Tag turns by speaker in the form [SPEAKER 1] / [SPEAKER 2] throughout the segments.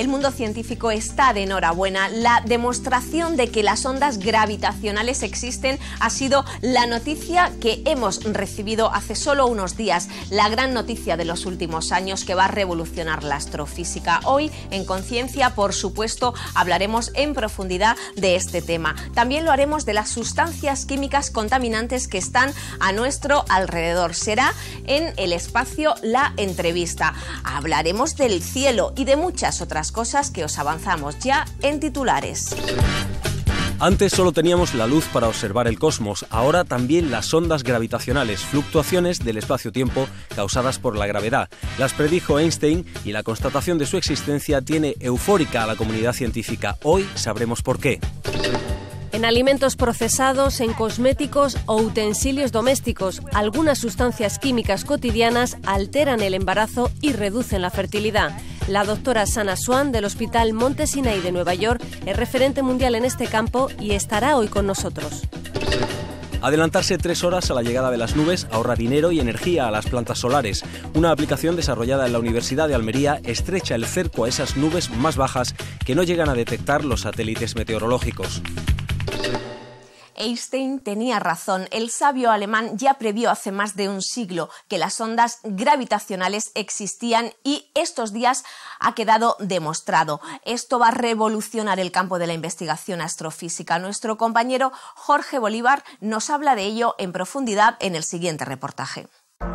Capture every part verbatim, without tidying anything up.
[SPEAKER 1] El mundo científico está de enhorabuena. La demostración de que las ondas gravitacionales existen ha sido la noticia que hemos recibido hace solo unos días, la gran noticia de los últimos años que va a revolucionar la astrofísica. Hoy, en Conciencia, por supuesto, hablaremos en profundidad de este tema. También lo haremos de las sustancias químicas contaminantes que están a nuestro alrededor. Será en El Espacio la entrevista. Hablaremos del cielo y de muchas otras cosas que os avanzamos ya en titulares.
[SPEAKER 2] Antes solo teníamos la luz para observar el cosmos, ahora también las ondas gravitacionales, fluctuaciones del espacio-tiempo causadas por la gravedad. Las predijo Einstein y la constatación de su existencia tiene eufórica a la comunidad científica. Hoy sabremos por qué.
[SPEAKER 3] En alimentos procesados, en cosméticos o utensilios domésticos, algunas sustancias químicas cotidianas alteran el embarazo y reducen la fertilidad. La doctora Sana Swan del Hospital Monte Sinai de Nueva York es referente mundial en este campo y estará hoy con nosotros.
[SPEAKER 2] Adelantarse tres horas a la llegada de las nubes ahorra dinero y energía a las plantas solares. Una aplicación desarrollada en la Universidad de Almería estrecha el cerco a esas nubes más bajas que no llegan a detectar los satélites meteorológicos.
[SPEAKER 1] Einstein tenía razón. El sabio alemán ya previó hace más de un siglo que las ondas gravitacionales existían y estos días ha quedado demostrado. Esto va a revolucionar el campo de la investigación astrofísica. Nuestro compañero Jorge Bolívar nos habla de ello en profundidad en el siguiente reportaje.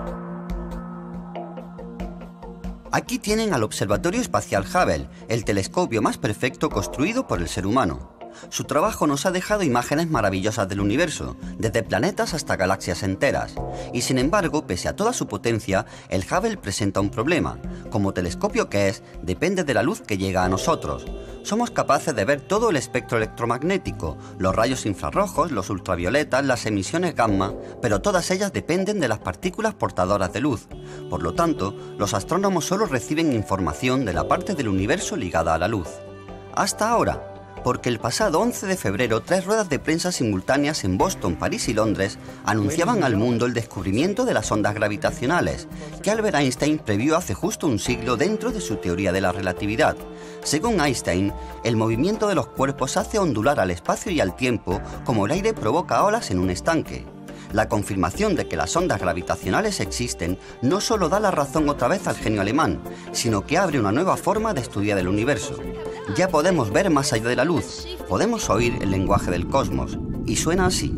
[SPEAKER 4] Aquí tienen al Observatorio Espacial Hubble, el telescopio más perfecto construido por el ser humano. Su trabajo nos ha dejado imágenes maravillosas del universo, desde planetas hasta galaxias enteras. Y sin embargo, pese a toda su potencia, el Hubble presenta un problema. Como telescopio que es, depende de la luz que llega a nosotros. Somos capaces de ver todo el espectro electromagnético, los rayos infrarrojos, los ultravioletas, las emisiones gamma, pero todas ellas dependen de las partículas portadoras de luz. Por lo tanto, los astrónomos solo reciben información de la parte del universo ligada a la luz. Hasta ahora, porque el pasado once de febrero tres ruedas de prensa simultáneas en Boston, París y Londres anunciaban al mundo el descubrimiento de las ondas gravitacionales, que Albert Einstein previó hace justo un siglo dentro de su teoría de la relatividad. Según Einstein, el movimiento de los cuerpos hace ondular al espacio y al tiempo como el aire provoca olas en un estanque. La confirmación de que las ondas gravitacionales existen no solo da la razón otra vez al genio alemán, sino que abre una nueva forma de estudiar el universo. Ya podemos ver más allá de la luz, podemos oír el lenguaje del cosmos, y suena así.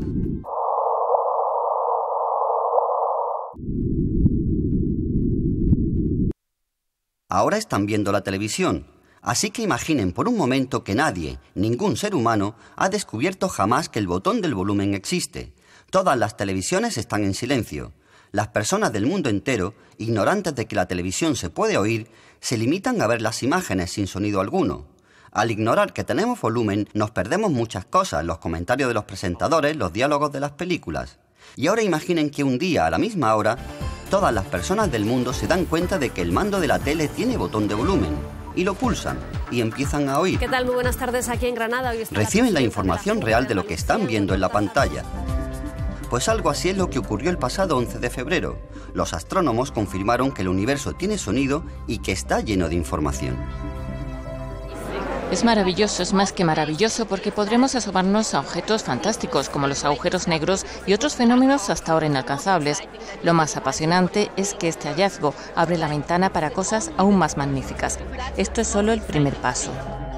[SPEAKER 4] Ahora están viendo la televisión, así que imaginen por un momento que nadie, ningún ser humano, ha descubierto jamás que el botón del volumen existe. Todas las televisiones están en silencio. Las personas del mundo entero, ignorantes de que la televisión se puede oír, se limitan a ver las imágenes sin sonido alguno. Al ignorar que tenemos volumen, nos perdemos muchas cosas, los comentarios de los presentadores, los diálogos de las películas. Y ahora imaginen que un día, a la misma hora, todas las personas del mundo se dan cuenta de que el mando de la tele tiene botón de volumen. Y lo pulsan y empiezan a oír.
[SPEAKER 3] ¿Qué tal? Muy buenas tardes aquí en Granada. Hoy
[SPEAKER 4] Reciben la información real de lo que están viendo en la pantalla. Pues algo así es lo que ocurrió el pasado once de febrero. Los astrónomos confirmaron que el universo tiene sonido y que está lleno de información.
[SPEAKER 5] Es maravilloso, es más que maravilloso porque podremos asomarnos a objetos fantásticos como los agujeros negros y otros fenómenos hasta ahora inalcanzables. Lo más apasionante es que este hallazgo abre la ventana para cosas aún más magníficas. Esto es solo el primer paso.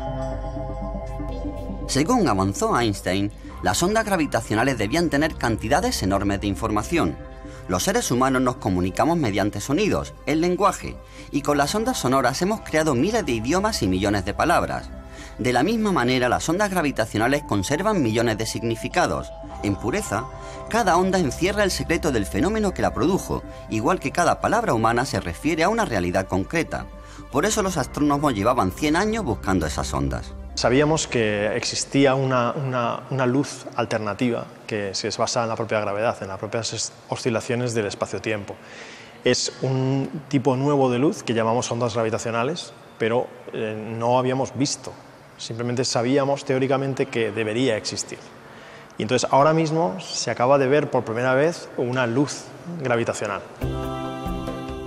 [SPEAKER 4] Según avanzó Einstein, las ondas gravitacionales debían tener cantidades enormes de información. Los seres humanos nos comunicamos mediante sonidos, el lenguaje, y con las ondas sonoras hemos creado miles de idiomas y millones de palabras. De la misma manera, las ondas gravitacionales conservan millones de significados. En pureza, cada onda encierra el secreto del fenómeno que la produjo, igual que cada palabra humana se refiere a una realidad concreta. Por eso los astrónomos llevaban cien años buscando esas ondas.
[SPEAKER 6] Sabíamos que existía una, una, una luz alternativa que se basa en la propia gravedad, en las propias oscilaciones del espacio-tiempo. Es un tipo nuevo de luz que llamamos ondas gravitacionales, pero eh, no habíamos visto, simplemente sabíamos teóricamente que debería existir. Y entonces ahora mismo se acaba de ver por primera vez una luz gravitacional.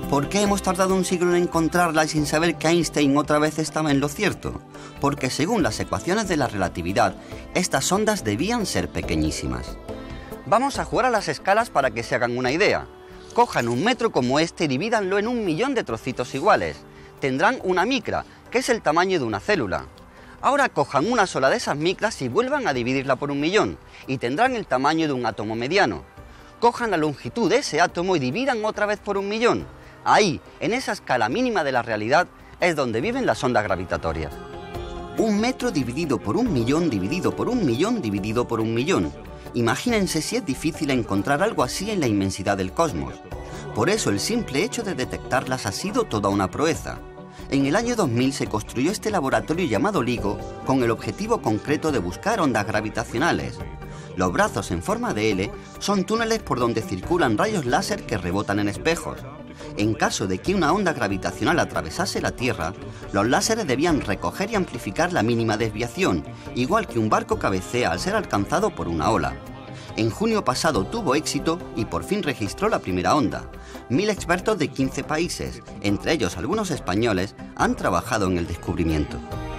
[SPEAKER 4] ¿Por qué hemos tardado un siglo en encontrarla y sin saber que Einstein otra vez estaba en lo cierto? Porque según las ecuaciones de la relatividad, estas ondas debían ser pequeñísimas. Vamos a jugar a las escalas para que se hagan una idea. Cojan un metro como este y divídanlo en un millón de trocitos iguales. Tendrán una micra, que es el tamaño de una célula. Ahora cojan una sola de esas micras y vuelvan a dividirla por un millón, y tendrán el tamaño de un átomo mediano. Cojan la longitud de ese átomo y dividan otra vez por un millón. Ahí, en esa escala mínima de la realidad, es donde viven las ondas gravitatorias. Un metro dividido por un millón, dividido por un millón, dividido por un millón. Imagínense si es difícil encontrar algo así en la inmensidad del cosmos. Por eso el simple hecho de detectarlas ha sido toda una proeza. En el año dos mil se construyó este laboratorio llamado LIGO con el objetivo concreto de buscar ondas gravitacionales. Los brazos en forma de L son túneles por donde circulan rayos láser que rebotan en espejos. En caso de que una onda gravitacional atravesase la Tierra, los láseres debían recoger y amplificar la mínima desviación, igual que un barco cabecea al ser alcanzado por una ola. En junio pasado tuvo éxito y por fin registró la primera onda. Mil expertos de quince países, entre ellos algunos españoles, han trabajado en el descubrimiento.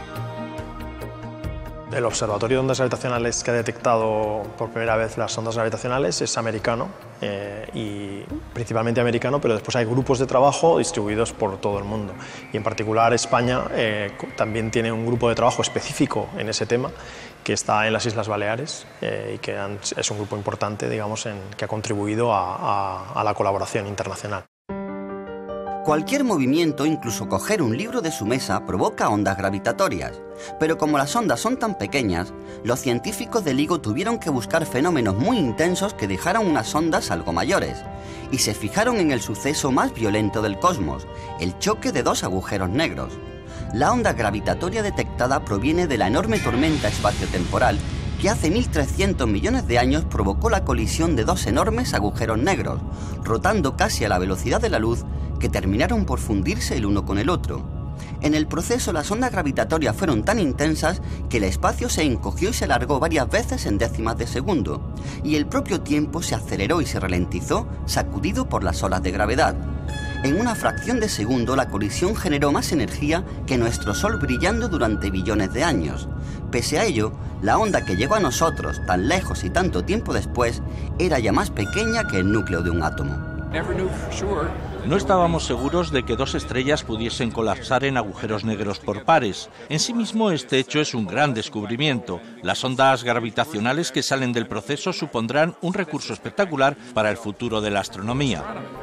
[SPEAKER 6] El observatorio de ondas gravitacionales que ha detectado por primera vez las ondas gravitacionales es americano, eh, y principalmente americano, pero después hay grupos de trabajo distribuidos por todo el mundo. Y en particular España eh, también tiene un grupo de trabajo específico en ese tema, que está en las Islas Baleares, eh, y que han, es un grupo importante, digamos, en, que ha contribuido a, a, a la colaboración internacional.
[SPEAKER 4] Cualquier movimiento, incluso coger un libro de su mesa, provoca ondas gravitatorias. Pero como las ondas son tan pequeñas, los científicos de LIGO tuvieron que buscar fenómenos muy intensos que dejaran unas ondas algo mayores. Y se fijaron en el suceso más violento del cosmos, el choque de dos agujeros negros. La onda gravitatoria detectada proviene de la enorme tormenta espaciotemporal que hace mil trescientos millones de años provocó la colisión de dos enormes agujeros negros, rotando casi a la velocidad de la luz, que terminaron por fundirse el uno con el otro. En el proceso, las ondas gravitatorias fueron tan intensas que el espacio se encogió y se alargó varias veces en décimas de segundo, y el propio tiempo se aceleró y se ralentizó, sacudido por las olas de gravedad. En una fracción de segundo, la colisión generó más energía que nuestro Sol brillando durante billones de años. Pese a ello, la onda que llegó a nosotros tan lejos y tanto tiempo después era ya más pequeña que el núcleo de un átomo.
[SPEAKER 7] No estábamos seguros de que dos estrellas pudiesen colapsar en agujeros negros por pares. En sí mismo este hecho es un gran descubrimiento. Las ondas gravitacionales que salen del proceso supondrán un recurso espectacular para el futuro de la astronomía.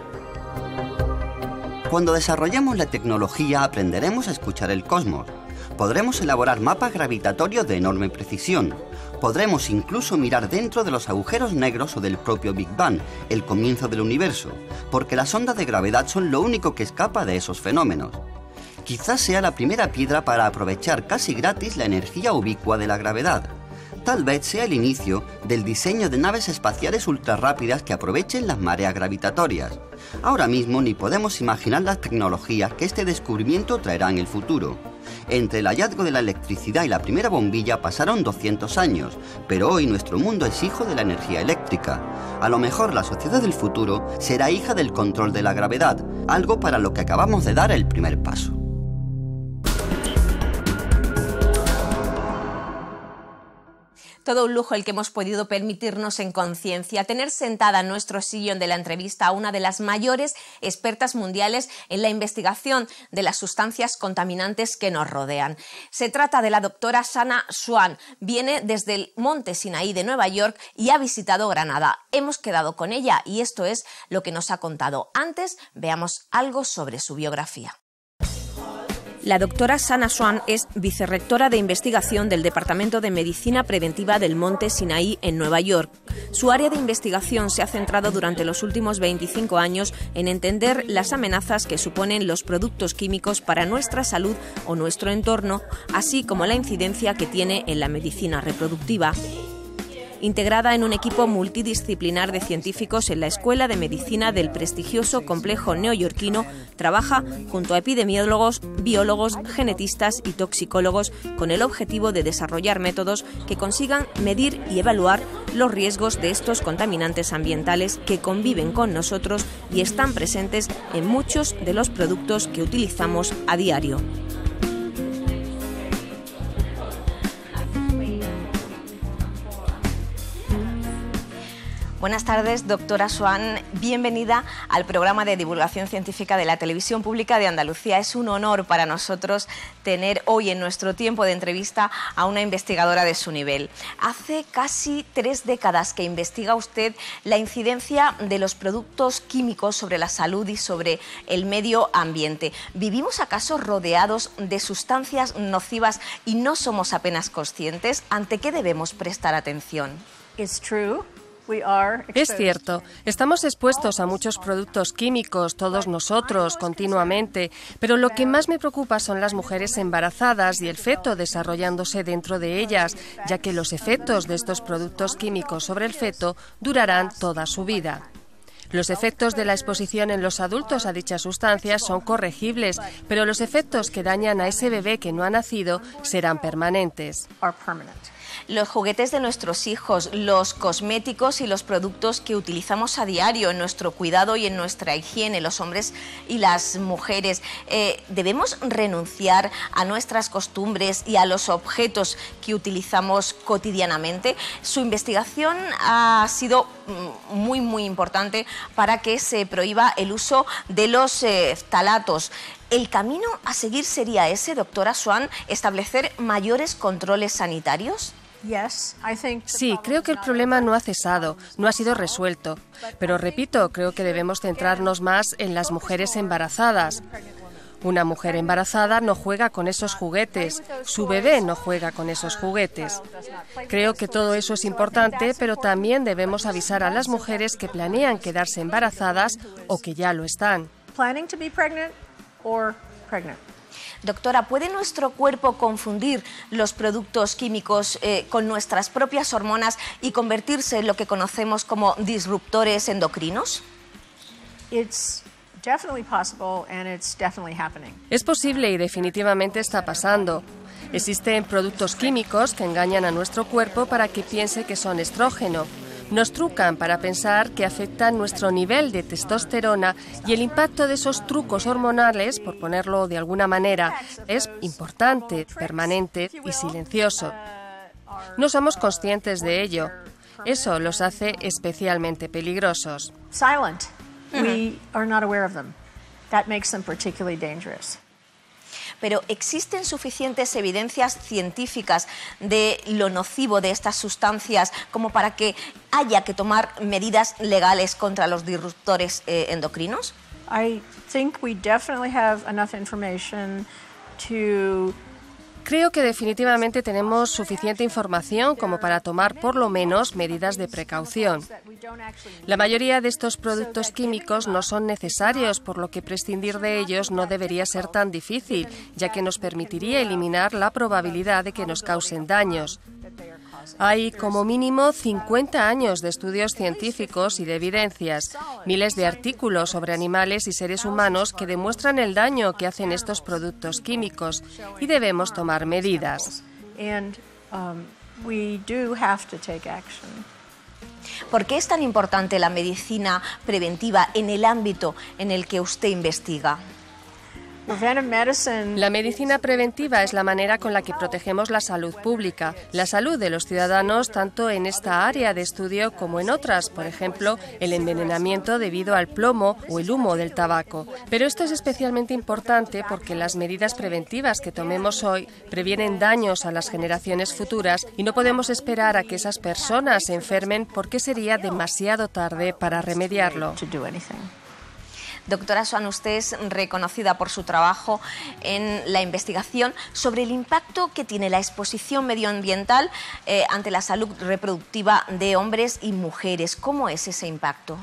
[SPEAKER 4] Cuando desarrollemos la tecnología aprenderemos a escuchar el cosmos. Podremos elaborar mapas gravitatorios de enorme precisión. Podremos incluso mirar dentro de los agujeros negros o del propio Big Bang, el comienzo del universo, porque las ondas de gravedad son lo único que escapa de esos fenómenos. Quizás sea la primera piedra para aprovechar casi gratis la energía ubicua de la gravedad. Tal vez sea el inicio del diseño de naves espaciales ultrarrápidas que aprovechen las mareas gravitatorias. Ahora mismo ni podemos imaginar las tecnologías que este descubrimiento traerá en el futuro. Entre el hallazgo de la electricidad y la primera bombilla pasaron doscientos años, pero hoy nuestro mundo es hijo de la energía eléctrica. A lo mejor la sociedad del futuro será hija del control de la gravedad, algo para lo que acabamos de dar el primer paso.
[SPEAKER 1] Todo un lujo el que hemos podido permitirnos en Conciencia, tener sentada en nuestro sillón de la entrevista a una de las mayores expertas mundiales en la investigación de las sustancias contaminantes que nos rodean. Se trata de la doctora Sana Swan. Viene desde el Monte Sinaí de Nueva York y ha visitado Granada. Hemos quedado con ella y esto es lo que nos ha contado. Antes, veamos algo sobre su biografía. La doctora Sana Swan es vicerrectora de investigación del Departamento de Medicina Preventiva del Monte Sinaí en Nueva York. Su área de investigación se ha centrado durante los últimos veinticinco años en entender las amenazas que suponen los productos químicos para nuestra salud o nuestro entorno, así como la incidencia que tiene en la medicina reproductiva. Integrada en un equipo multidisciplinar de científicos en la Escuela de Medicina del prestigioso complejo neoyorquino, trabaja junto a epidemiólogos, biólogos, genetistas y toxicólogos con el objetivo de desarrollar métodos que consigan medir y evaluar los riesgos de estos contaminantes ambientales que conviven con nosotros y están presentes en muchos de los productos que utilizamos a diario. Buenas tardes, doctora Swan. Bienvenida al programa de divulgación científica de la Televisión Pública de Andalucía. Es un honor para nosotros tener hoy en nuestro tiempo de entrevista a una investigadora de su nivel. Hace casi tres décadas que investiga usted la incidencia de los productos químicos sobre la salud y sobre el medio ambiente. ¿Vivimos acaso rodeados de sustancias nocivas y no somos apenas conscientes? ¿Ante qué debemos prestar atención?
[SPEAKER 8] It's true. Es cierto, estamos expuestos a muchos productos químicos, todos nosotros, continuamente, pero lo que más me preocupa son las mujeres embarazadas y el feto desarrollándose dentro de ellas, ya que los efectos de estos productos químicos sobre el feto durarán toda su vida. Los efectos de la exposición en los adultos a dichas sustancias son corregibles, pero los efectos que dañan a ese bebé que no ha nacido serán permanentes.
[SPEAKER 1] Los juguetes de nuestros hijos, los cosméticos y los productos que utilizamos a diario en nuestro cuidado y en nuestra higiene, los hombres y las mujeres, eh, ¿debemos renunciar a nuestras costumbres y a los objetos que utilizamos cotidianamente? Su investigación ha sido muy, muy importante para que se prohíba el uso de los eh, ftalatos. ¿El camino a seguir sería ese, doctora Swan, establecer mayores controles sanitarios?
[SPEAKER 8] Sí, creo que el problema no ha cesado, no ha sido resuelto. Pero repito, creo que debemos centrarnos más en las mujeres embarazadas. Una mujer embarazada no juega con esos juguetes, su bebé no juega con esos juguetes. Creo que todo eso es importante, pero también debemos avisar a las mujeres que planean quedarse embarazadas o que ya lo están.
[SPEAKER 1] Doctora, ¿puede nuestro cuerpo confundir los productos químicos eh, con nuestras propias hormonas y convertirse en lo que conocemos como disruptores endocrinos?
[SPEAKER 8] Es posible y definitivamente está pasando. Existen productos químicos que engañan a nuestro cuerpo para que piense que son estrógeno. Nos trucan para pensar que afectan nuestro nivel de testosterona y el impacto de esos trucos hormonales, por ponerlo de alguna manera, es importante, permanente y silencioso. No somos conscientes de ello. Eso los hace especialmente peligrosos.
[SPEAKER 9] Silent. We are not aware of them. That makes them particularly dangerous.
[SPEAKER 1] Pero ¿existen suficientes evidencias científicas de lo nocivo de estas sustancias como para que haya que tomar medidas legales contra los disruptores eh, endocrinos?
[SPEAKER 9] I think we definitely have enough information to
[SPEAKER 8] Creo que definitivamente tenemos suficiente información como para tomar por lo menos medidas de precaución. La mayoría de estos productos químicos no son necesarios, por lo que prescindir de ellos no debería ser tan difícil, ya que nos permitiría eliminar la probabilidad de que nos causen daños. Hay como mínimo cincuenta años de estudios científicos y de evidencias, miles de artículos sobre animales y seres humanos que demuestran el daño que hacen estos productos químicos y debemos tomar medidas.
[SPEAKER 1] ¿Por qué es tan importante la medicina preventiva en el ámbito en el que usted investiga?
[SPEAKER 8] La medicina preventiva es la manera con la que protegemos la salud pública, la salud de los ciudadanos tanto en esta área de estudio como en otras, por ejemplo, el envenenamiento debido al plomo o el humo del tabaco. Pero esto es especialmente importante porque las medidas preventivas que tomemos hoy previenen daños a las generaciones futuras y no podemos esperar a que esas personas se enfermen porque sería demasiado tarde para remediarlo.
[SPEAKER 1] Doctora Swan, usted es reconocida por su trabajo en la investigación sobre el impacto que tiene la exposición medioambiental eh, ante la salud reproductiva de hombres y mujeres. ¿Cómo es ese impacto?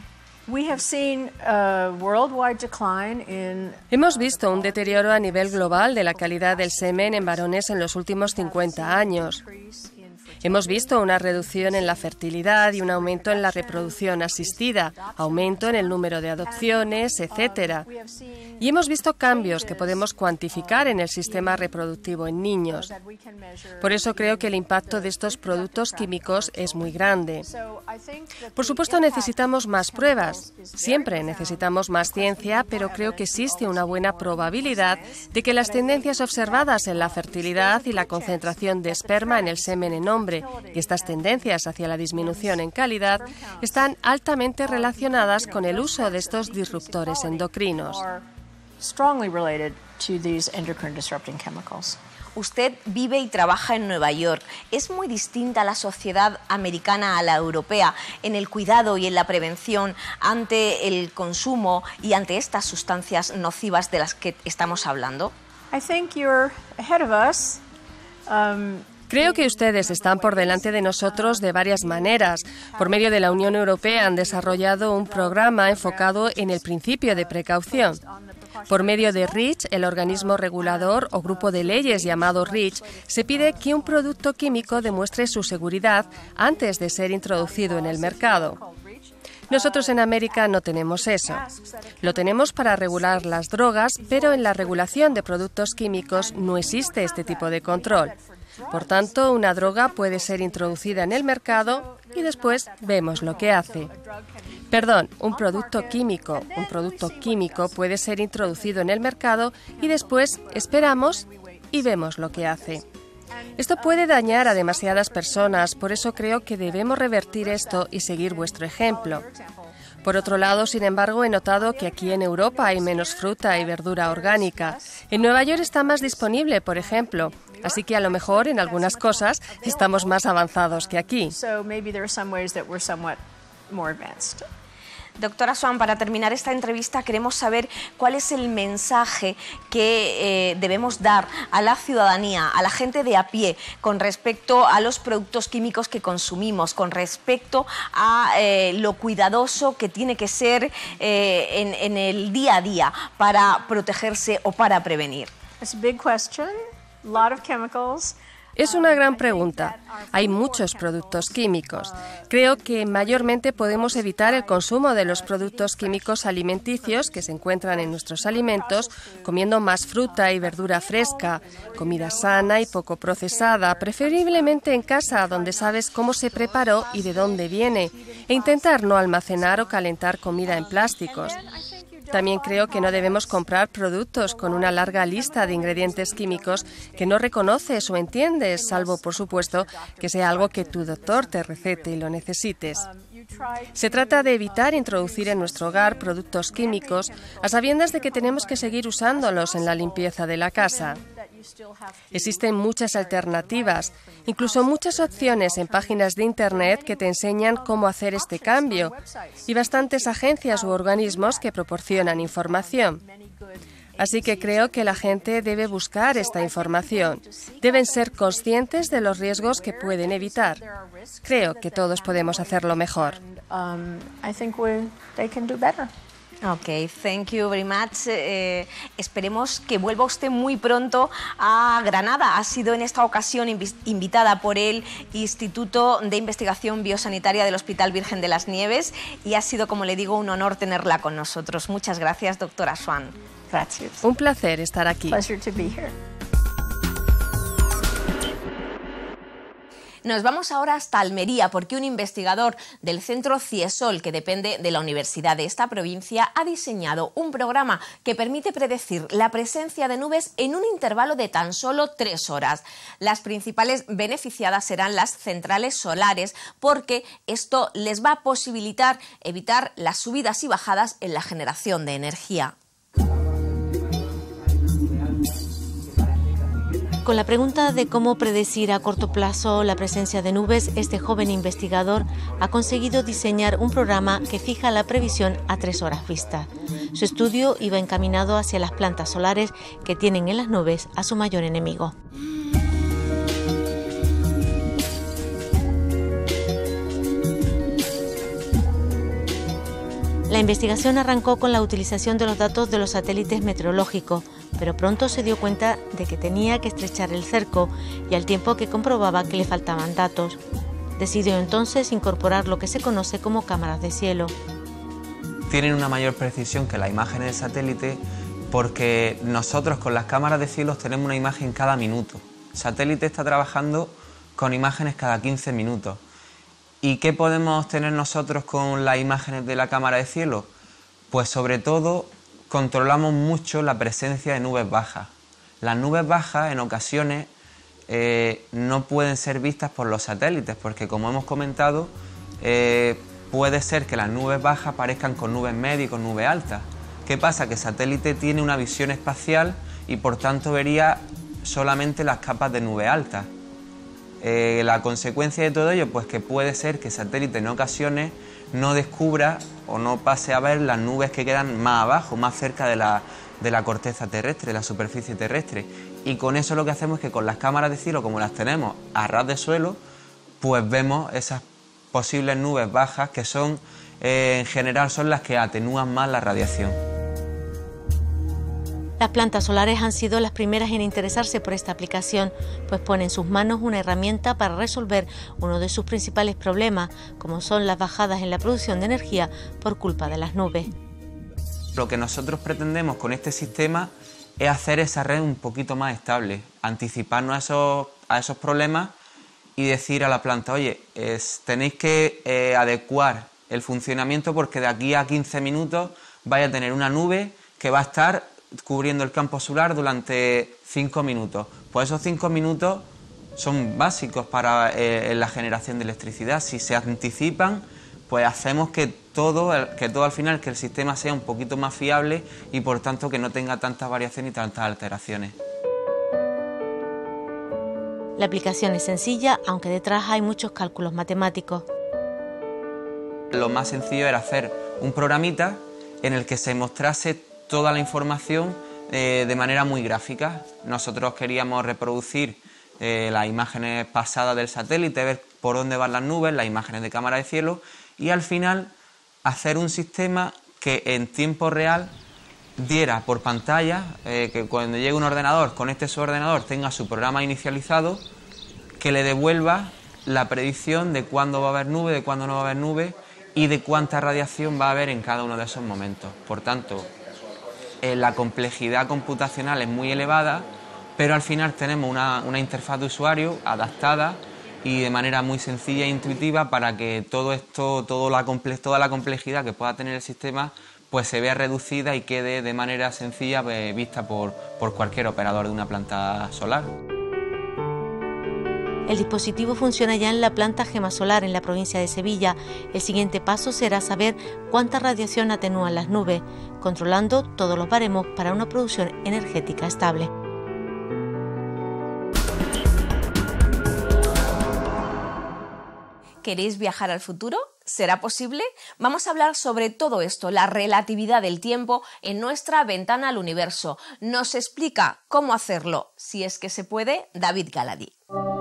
[SPEAKER 8] Hemos visto un deterioro a nivel global de la calidad del semen en varones en los últimos cincuenta años. Hemos visto una reducción en la fertilidad y un aumento en la reproducción asistida, aumento en el número de adopciones, etcétera. Y hemos visto cambios que podemos cuantificar en el sistema reproductivo en niños. Por eso creo que el impacto de estos productos químicos es muy grande. Por supuesto, necesitamos más pruebas. Siempre necesitamos más ciencia, pero creo que existe una buena probabilidad de que las tendencias observadas en la fertilidad y la concentración de esperma en el semen en hombre y estas tendencias hacia la disminución en calidad están altamente relacionadas con el uso de estos disruptores endocrinos.
[SPEAKER 1] Usted vive y trabaja en Nueva York. ¿Es muy distinta la sociedad americana a la europea en el cuidado y en la prevención ante el consumo y ante estas sustancias nocivas de las que estamos hablando?
[SPEAKER 9] I think you're ahead of us. Um,
[SPEAKER 8] Creo que ustedes están por delante de nosotros de varias maneras. Por medio de la Unión Europea han desarrollado un programa enfocado en el principio de precaución. Por medio de REACH, el organismo regulador o grupo de leyes llamado REACH, se pide que un producto químico demuestre su seguridad antes de ser introducido en el mercado. Nosotros en América no tenemos eso. Lo tenemos para regular las drogas, pero en la regulación de productos químicos no existe este tipo de control. Por tanto, una droga puede ser introducida en el mercado y después vemos lo que hace. Perdón, un producto químico, un producto químico puede ser introducido en el mercado y después esperamos y vemos lo que hace. Esto puede dañar a demasiadas personas, por eso creo que debemos revertir esto y seguir vuestro ejemplo. Por otro lado, sin embargo, he notado que aquí en Europa hay menos fruta y verdura orgánica. En Nueva York está más disponible, por ejemplo. Así que a lo mejor en algunas cosas estamos más avanzados que aquí.
[SPEAKER 1] Doctora Swan, para terminar esta entrevista queremos saber cuál es el mensaje que eh, debemos dar a la ciudadanía, a la gente de a pie, con respecto a los productos químicos que consumimos, con respecto a eh, lo cuidadoso que tiene que ser eh, en, en el día a día para protegerse o para prevenir.
[SPEAKER 9] It's a big question. A lot of chemicals.
[SPEAKER 8] Es una gran pregunta. Hay muchos productos químicos. Creo que mayormente podemos evitar el consumo de los productos químicos alimenticios que se encuentran en nuestros alimentos, comiendo más fruta y verdura fresca, comida sana y poco procesada, preferiblemente en casa, donde sabes cómo se preparó y de dónde viene, e intentar no almacenar o calentar comida en plásticos. También creo que no debemos comprar productos con una larga lista de ingredientes químicos que no reconoces o entiendes, salvo, por supuesto, que sea algo que tu doctor te recete y lo necesites. Se trata de evitar introducir en nuestro hogar productos químicos a sabiendas de que tenemos que seguir usándolos en la limpieza de la casa. Existen muchas alternativas, incluso muchas opciones en páginas de Internet que te enseñan cómo hacer este cambio y bastantes agencias u organismos que proporcionan información. Así que creo que la gente debe buscar esta información. Deben ser conscientes de los riesgos que pueden evitar. Creo que todos podemos hacerlo mejor.
[SPEAKER 1] Ok, thank you very much. Eh, esperemos que vuelva usted muy pronto a Granada. Ha sido en esta ocasión invi invitada por el Instituto de Investigación Biosanitaria del Hospital Virgen de las Nieves y ha sido, como le digo, un honor tenerla con nosotros. Muchas gracias, doctora Swan.
[SPEAKER 9] Gracias.
[SPEAKER 8] Un placer estar aquí.
[SPEAKER 9] Pleasure to be here.
[SPEAKER 1] Nos vamos ahora hasta Almería porque un investigador del centro CIESOL, que depende de la universidad de esta provincia, ha diseñado un programa que permite predecir la presencia de nubes en un intervalo de tan solo tres horas. Las principales beneficiadas serán las centrales solares porque esto les va a posibilitar evitar las subidas y bajadas en la generación de energía.
[SPEAKER 10] Con la pregunta de cómo predecir a corto plazo la presencia de nubes, este joven investigador ha conseguido diseñar un programa que fija la previsión a tres horas vista. Su estudio iba encaminado hacia las plantas solares que tienen en las nubes a su mayor enemigo. La La investigación arrancó con la utilización de los datos de los satélites meteorológicos, pero pronto se dio cuenta de que tenía que estrechar el cerco y al tiempo que comprobaba que le faltaban datos. Decidió entonces incorporar lo que se conoce como cámaras de cielo.
[SPEAKER 11] Tienen una mayor precisión que las imágenes de satélite porque nosotros con las cámaras de cielo tenemos una imagen cada minuto. El satélite está trabajando con imágenes cada quince minutos. ¿Y qué podemos tener nosotros con las imágenes de la cámara de cielo? Pues sobre todo controlamos mucho la presencia de nubes bajas. Las nubes bajas en ocasiones eh, no pueden ser vistas por los satélites porque, como hemos comentado, eh, puede ser que las nubes bajas aparezcan con nubes medias y con nubes altas. ¿Qué pasa? Que el satélite tiene una visión espacial y por tanto vería solamente las capas de nube altas. Eh, la consecuencia de todo ello, pues que puede ser que el satélite en ocasiones no descubra o no pase a ver las nubes que quedan más abajo, más cerca de la, de la corteza terrestre, de la superficie terrestre. Y con eso lo que hacemos es que con las cámaras de cielo, como las tenemos a ras de suelo, pues vemos esas posibles nubes bajas que son, eh, en general, son las que atenúan más la radiación.
[SPEAKER 10] Las plantas solares han sido las primeras en interesarse por esta aplicación, pues pone en sus manos una herramienta para resolver uno de sus principales problemas, como son las bajadas en la producción de energía por culpa de las nubes.
[SPEAKER 11] Lo que nosotros pretendemos con este sistema es hacer esa red un poquito más estable, anticiparnos a esos, a esos problemas y decir a la planta, oye, es, tenéis que eh, adecuar el funcionamiento porque de aquí a quince minutos vais a tener una nube que va a estar cubriendo el campo solar durante cinco minutos. Pues esos cinco minutos son básicos para eh, la generación de electricidad. Si se anticipan, pues hacemos que todo, que todo al final, que el sistema sea un poquito más fiable y por tanto que no tenga tantas variaciones y tantas alteraciones.
[SPEAKER 10] La aplicación es sencilla, aunque detrás hay muchos cálculos matemáticos.
[SPEAKER 11] Lo más sencillo era hacer un programita en el que se mostrase toda la información eh, de manera muy gráfica. Nosotros queríamos reproducir eh, las imágenes pasadas del satélite, ver por dónde van las nubes, las imágenes de cámara de cielo y al final hacer un sistema que en tiempo real diera por pantalla, eh, que cuando llegue un ordenador, conecte su ordenador, tenga su programa inicializado, que le devuelva la predicción de cuándo va a haber nube, de cuándo no va a haber nube y de cuánta radiación va a haber en cada uno de esos momentos. Por tanto, Eh, la complejidad computacional es muy elevada, pero al final tenemos una, una interfaz de usuario adaptada y de manera muy sencilla e intuitiva para que todo esto, todo la comple toda la complejidad que pueda tener el sistema, pues se vea reducida y quede de manera sencilla pues, vista por, por cualquier operador de una planta solar.
[SPEAKER 10] El dispositivo funciona ya en la planta Gemasolar en la provincia de Sevilla. El siguiente paso será saber cuánta radiación atenúan las nubes, controlando todos los baremos para una producción energética estable.
[SPEAKER 1] ¿Queréis viajar al futuro? ¿Será posible? Vamos a hablar sobre todo esto, la relatividad del tiempo en nuestra ventana al universo. Nos explica cómo hacerlo, si es que se puede, David Galadí.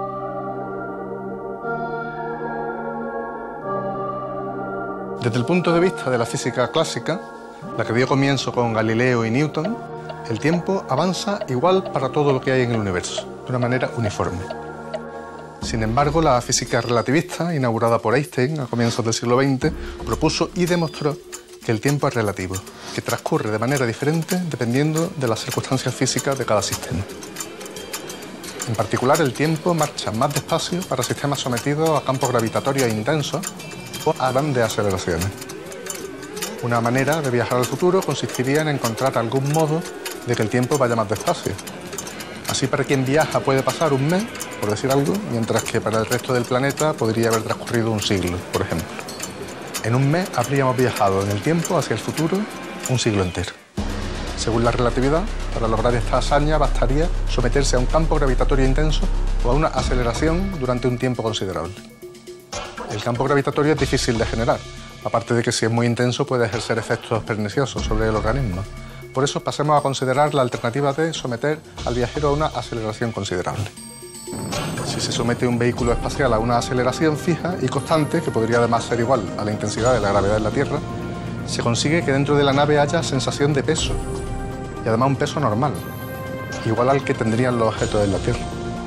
[SPEAKER 12] Desde el punto de vista de la física clásica, la que dio comienzo con Galileo y Newton, el tiempo avanza igual para todo lo que hay en el universo, de una manera uniforme. Sin embargo, la física relativista, inaugurada por Einstein a comienzos del siglo veinte, propuso y demostró que el tiempo es relativo, que transcurre de manera diferente dependiendo de las circunstancias físicas de cada sistema. En particular, el tiempo marcha más despacio para sistemas sometidos a campos gravitatorios intensos o a grandes aceleraciones. Una manera de viajar al futuro consistiría en encontrar algún modo de que el tiempo vaya más despacio. Así, para quien viaja puede pasar un mes, por decir algo, mientras que para el resto del planeta podría haber transcurrido un siglo, por ejemplo. En un mes habríamos viajado en el tiempo hacia el futuro un siglo entero. Según la relatividad, para lograr esta hazaña bastaría someterse a un campo gravitatorio intenso o a una aceleración durante un tiempo considerable. El campo gravitatorio es difícil de generar, aparte de que si es muy intenso puede ejercer efectos perniciosos sobre el organismo. Por eso pasemos a considerar la alternativa de someter al viajero a una aceleración considerable. Si se somete un vehículo espacial a una aceleración fija y constante, que podría además ser igual a la intensidad de la gravedad en la Tierra, se consigue que dentro de la nave haya sensación de peso, y además un peso normal, igual al que tendrían los objetos en la Tierra.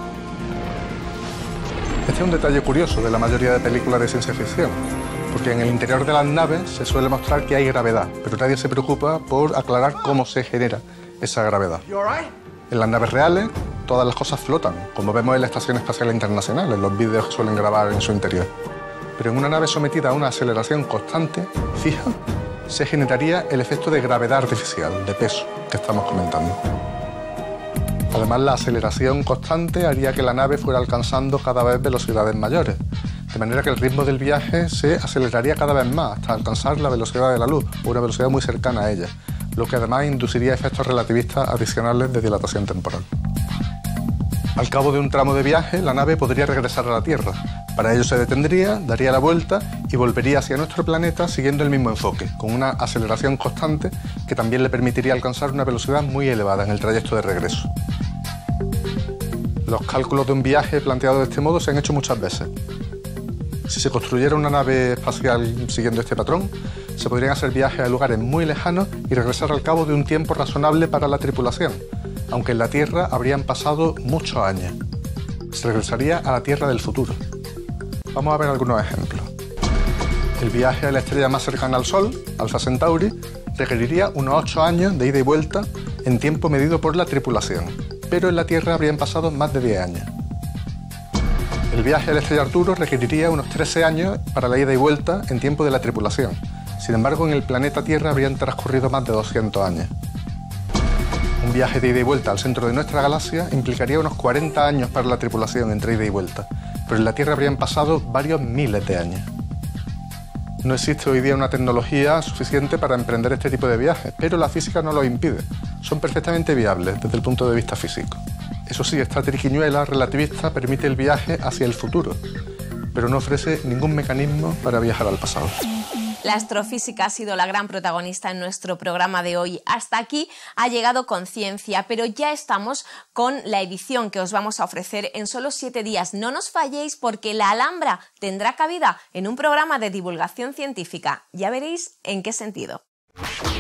[SPEAKER 12] Este es un detalle curioso de la mayoría de películas de ciencia ficción, porque en el interior de las naves se suele mostrar que hay gravedad, pero nadie se preocupa por aclarar cómo se genera esa gravedad. En las naves reales, todas las cosas flotan, como vemos en la Estación Espacial Internacional, en los vídeos que suelen grabar en su interior. Pero en una nave sometida a una aceleración constante, fija, se generaría el efecto de gravedad artificial, de peso, que estamos comentando. Además, la aceleración constante haría que la nave fuera alcanzando cada vez velocidades mayores, de manera que el ritmo del viaje se aceleraría cada vez más, hasta alcanzar la velocidad de la luz, o una velocidad muy cercana a ella, lo que además induciría efectos relativistas adicionales de dilatación temporal. Al cabo de un tramo de viaje, la nave podría regresar a la Tierra. Para ello se detendría, daría la vuelta y volvería hacia nuestro planeta siguiendo el mismo enfoque, con una aceleración constante que también le permitiría alcanzar una velocidad muy elevada en el trayecto de regreso. Los cálculos de un viaje planteado de este modo se han hecho muchas veces. Si se construyera una nave espacial siguiendo este patrón, se podrían hacer viajes a lugares muy lejanos y regresar al cabo de un tiempo razonable para la tripulación, aunque en la Tierra habrían pasado muchos años. Se regresaría a la Tierra del futuro. Vamos a ver algunos ejemplos. El viaje a la estrella más cercana al Sol, Alpha Centauri, requeriría unos ocho años de ida y vuelta en tiempo medido por la tripulación, pero en la Tierra habrían pasado más de diez años. El viaje a la estrella Arturo requeriría unos trece años para la ida y vuelta en tiempo de la tripulación. Sin embargo, en el planeta Tierra habrían transcurrido más de doscientos años. Un viaje de ida y vuelta al centro de nuestra galaxia implicaría unos cuarenta años para la tripulación entre ida y vuelta, pero en la Tierra habrían pasado varios miles de años. No existe hoy día una tecnología suficiente para emprender este tipo de viajes, pero la física no lo impide. Son perfectamente viables desde el punto de vista físico. Eso sí, esta triquiñuela relativista permite el viaje hacia el futuro, pero no ofrece ningún mecanismo para viajar al pasado.
[SPEAKER 1] La astrofísica ha sido la gran protagonista en nuestro programa de hoy. Hasta aquí ha llegado Conciencia, pero ya estamos con la edición que os vamos a ofrecer en solo siete días. No nos falléis porque la Alhambra tendrá cabida en un programa de divulgación científica. Ya veréis en qué sentido.